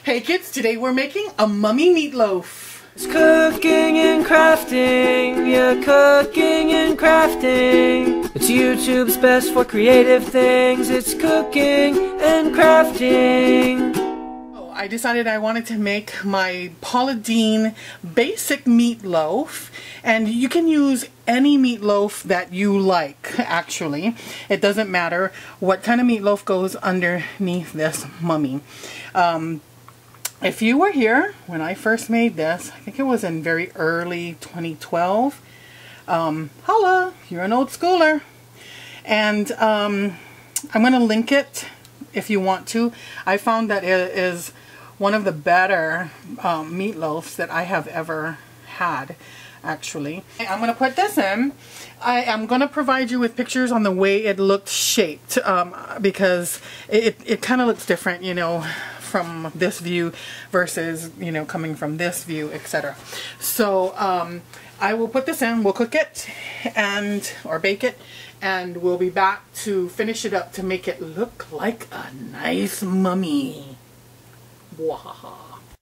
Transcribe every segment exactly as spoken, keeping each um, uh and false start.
Hey kids, today we're making a mummy meatloaf. It's cooking and crafting, yeah, cooking and crafting. It's YouTube's best for creative things. It's cooking and crafting. Oh, I decided I wanted to make my Paula Deen Basic Meatloaf, and you can use any meatloaf that you like, actually. It doesn't matter what kind of meatloaf goes underneath this mummy. Um, If you were here when I first made this, I think it was in very early twenty twelve, um, holla, you're an old schooler. And um, I'm going to link it if you want to. I found that it is one of the better um, meatloafs that I have ever had, actually. I'm going to put this in. I am going to provide you with pictures on the way it looked shaped, um, because it, it kind of looks different, you know, from this view versus, you know, coming from this view, et cetera. So um, I will put this in, we'll cook it and or bake it, and we'll be back to finish it up to make it look like a nice mummy. Wahaha.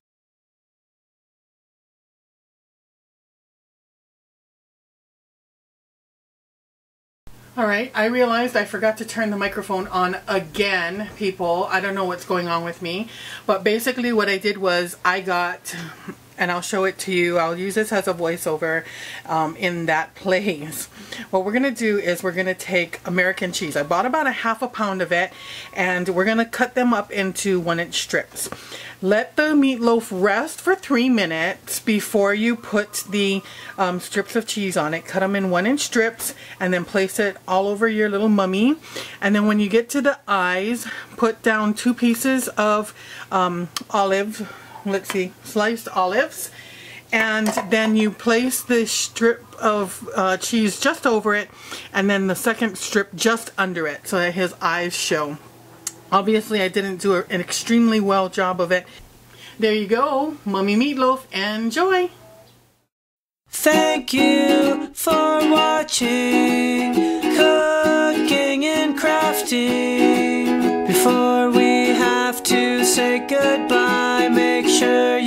Alright, I realized I forgot to turn the microphone on again, people. I don't know what's going on with me. But basically what I did was I got, and I'll show it to you, I'll use this as a voiceover um, in that place. What we're going to do is we're going to take American cheese. I bought about a half a pound of it, and we're going to cut them up into one inch strips. Let the meatloaf rest for three minutes before you put the um, strips of cheese on it. Cut them in one inch strips and then place it all over your little mummy. And then when you get to the eyes, put down two pieces of um, olive, let's see, sliced olives. And then you place the strip of uh, cheese just over it, and then the second strip just under it so that his eyes show. Obviously, I didn't do an extremely well job of it. There you go, mummy meatloaf. Enjoy! Thank you for watching Cooking and Crafting. Before we have to say goodbye, make sure